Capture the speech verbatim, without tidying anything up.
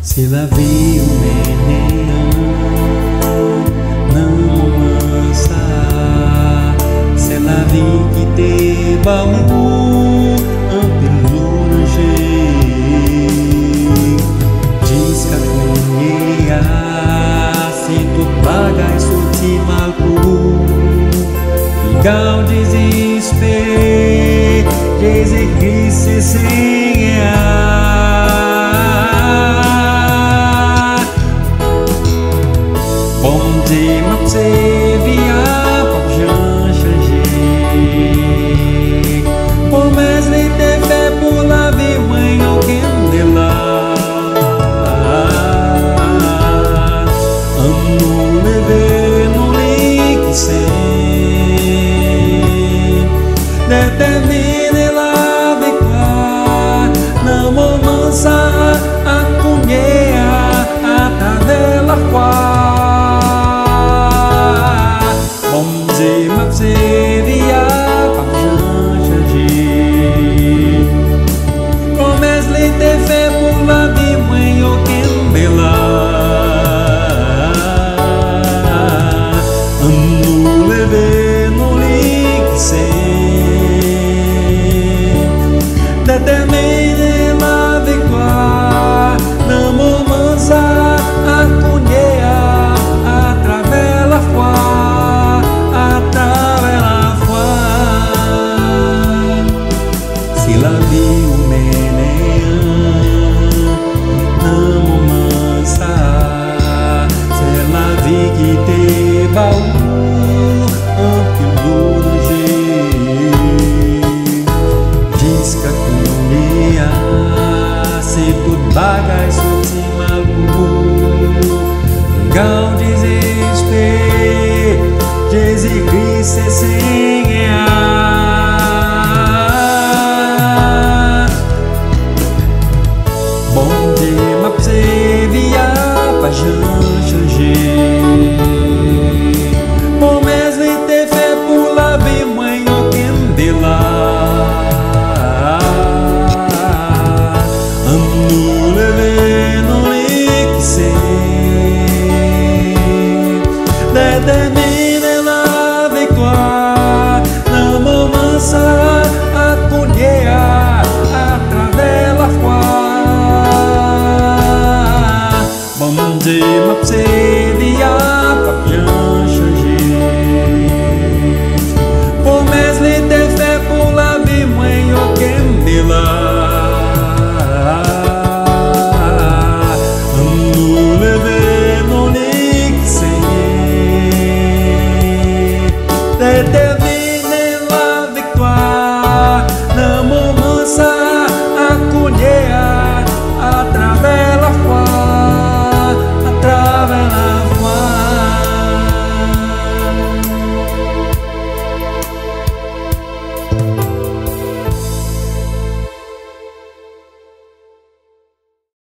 C'est Lavi ou Mennen, não mansa. C'est Lavi qui te baú un pelo diz que a se tu pagas o ti malco igual desespero dizer que se senha. Bom dia, mas você via pour Jean changer. Pour mais les défaits pour la vie, moi aucun de là. Un nous lever, nous lit qui c'est. Détermine la victoire, não mansa a cunhea a travela qua. Mà sẽ via par Jean changer. Promesse l'été fait pour la vie, moi aucun bela. Nous lever, nous lit qui c'est. Déterminer la victoire, não mansa a cunhea a travers la foi. C'est Lavi ou Mennen, não mansa. C'est Lavi qui te baú un pelo diz que a cunhea se tudo bagais o ti maluco igual desespero Jesus Cristo sem